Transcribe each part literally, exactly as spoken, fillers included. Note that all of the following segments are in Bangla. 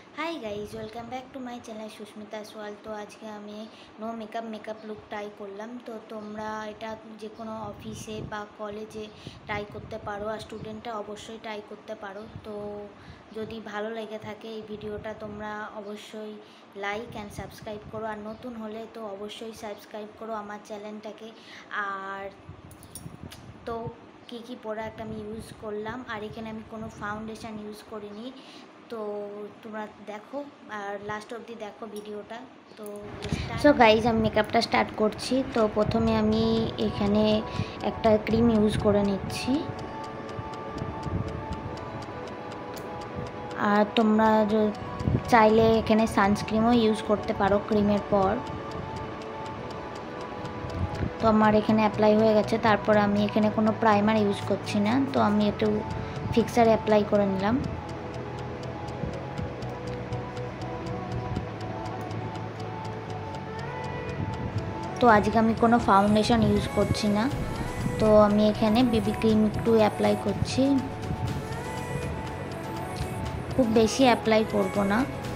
High guys, welcome back to my channel Susmita Soyal. তো আজকে আমি no makeup makeup look try করলাম। তো তোমরা এটা যে কোনো অফিসে বা কলেজে ট্রাই করতে পারো, আর স্টুডেন্টরা অবশ্যই ট্রাই করতে পারো। তো যদি ভালো লেগে থাকে এই ভিডিওটা, তোমরা অবশ্যই লাইক অ্যান্ড সাবস্ক্রাইব করো, আর নতুন হলে তো অবশ্যই সাবস্ক্রাইব করো আমার চ্যানেলটাকে। আর তো কী কী প্রোডাক্ট আমি ইউজ করলাম, আর এখানে আমি কোনো ফাউন্ডেশন ইউজ করিনি। তো তোমরা দেখো আর লাস্ট অবধি দেখো ভিডিওটা। তো সো গাইজ, আমি মেকআপটা স্টার্ট করছি। তো প্রথমে আমি এখানে একটা ক্রিম ইউজ করে নিচ্ছি, আর তোমরা চাইলে এখানে সানস্ক্রিনও ইউজ করতে পারো ক্রিমের পর। তো আমার এখানে অ্যাপ্লাই হয়ে গেছে। তারপর আমি এখানে কোনো প্রাইমার ইউজ করছি না, তো আমি একটু ফিক্সার অ্যাপ্লাই করে নিলাম। তো আজকে আমি কোনো ফাউন্ডেশন ইউজ করছি না, তো আমি এখানে বেবি ক্রিম একটু অ্যাপ্লাই করছি, খুব বেশি অ্যাপ্লাই করব না।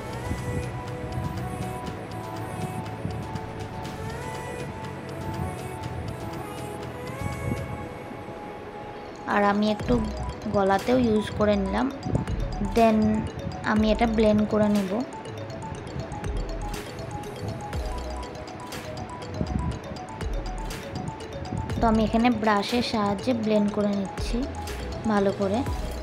আর আমি একটু গলাতেও ইউজ করে নিলাম, দেন আমি এটা ব্লেন্ড করে নেব। তো আমি এখানে ব্রাশের সাহায্যে ব্লেন্ড করে নিচ্ছি ভালো করে।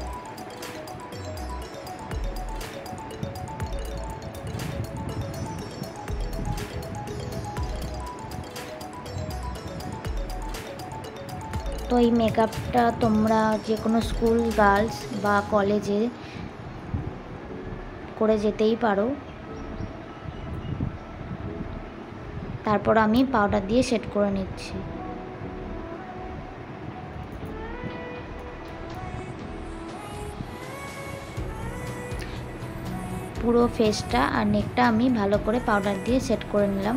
তো এই মেকআপটা তোমরা যে কোনো স্কুল গার্লস বা কলেজে করে যেতেই পারো। তারপর আমি পাউডার দিয়ে সেট করে নিচ্ছি। পুরো ফেসটা আর নেকটা আমি ভালো করে পাউডার দিয়ে সেট করে নিলাম।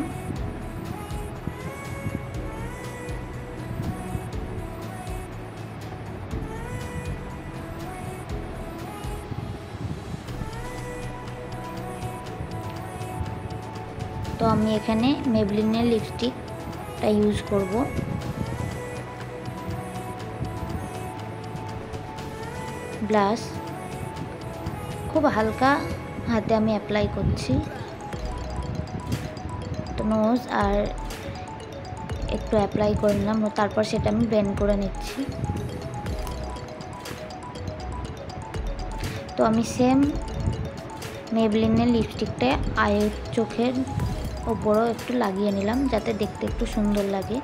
তো আমি এখানে মেবলিনের লিপস্টিকটা ইউজ করব। ব্লাশ খুব হালকা হাতে আমি অ্যাপ্লাই করছি। তো নোজ আর একটু অ্যাপ্লাই করে নিলাম, তারপর সেটা আমি ব্লেন্ড করে নিচ্ছি। তো আমি সেম মেবলিনের লিপস্টিকটা আয়ের চোখের ওপরও একটু লাগিয়ে নিলাম, যাতে দেখতে একটু সুন্দর লাগে।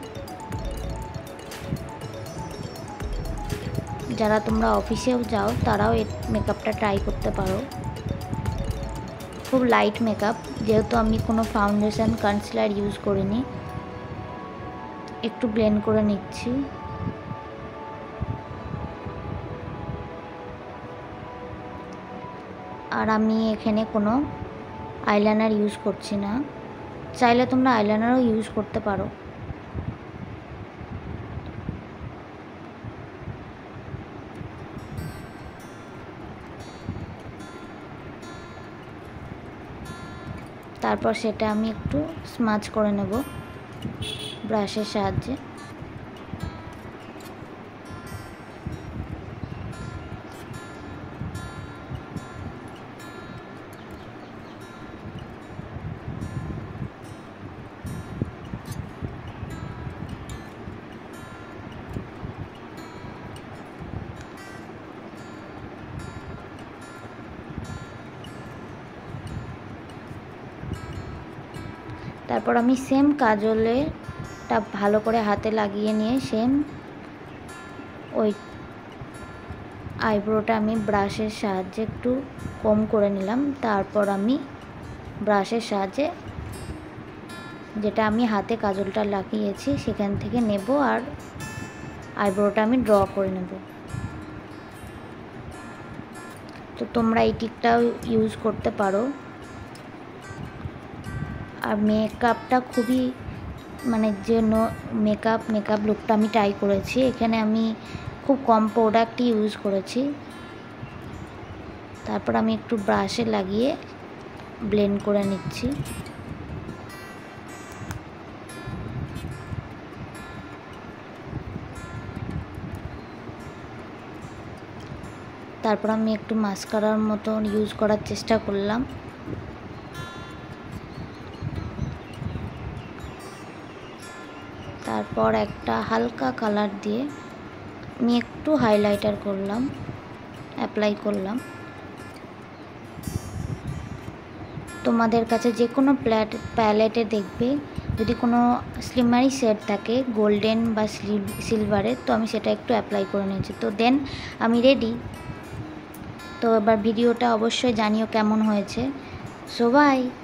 যারা তোমরা অফিসেও যাও তারাও এই মেকআপটা ট্রাই করতে পারো। খুব লাইট মেকআপ, যেহেতু আমি কোনো ফাউন্ডেশন কনসিলার ইউজ করিনি। একটু ব্লেন্ড করে নিচ্ছি। আর আমি এখানে কোনো আইলাইনার ইউজ করছি না, চাইলে তোমরা আইলাইনারও ইউজ করতে পারো। তারপর সেটা আমি একটু স্মাচ করে নেব ব্রাশের সাহায্যে। তারপর আমি সেম কাজলেটা ভালো করে হাতে লাগিয়ে নিয়ে সেম ওই আইব্রোটা আমি ব্রাশের সাহায্যে একটু কম করে নিলাম। তারপর আমি ব্রাশের সাহায্যে যেটা আমি হাতে কাজলটা লাগিয়েছি সেখান থেকে নেব, আর আইব্রোটা আমি ড্র করে নেব। তো তোমরা এই টিকটাও ইউজ করতে পারো। আর মেকআপটা খুবই মানে যে মেকআপ মেকআপ লুকটা আমি ট্রাই করেছি, এখানে আমি খুব কম প্রোডাক্টই ইউজ করেছি। তারপর আমি একটু ব্রাশে লাগিয়ে ব্লেন্ড করে নিচ্ছি। তারপর আমি একটু মাস্কারার মতন ইউজ করার চেষ্টা করলাম। তারপর একটা হালকা কালার দিয়ে আমি একটু হাইলাইটার করলাম, অ্যাপ্লাই করলাম। তোমাদের কাছে যে কোনো প্ল্যাট প্যালেটে দেখবে যদি কোনো স্লিমারি শেড থাকে গোল্ডেন বা সিলভারের, তো আমি সেটা একটু অ্যাপ্লাই করে নিয়েছি। তো দেন আমি রেডি। তো এবার ভিডিওটা অবশ্যই জানিও কেমন হয়েছে। So by.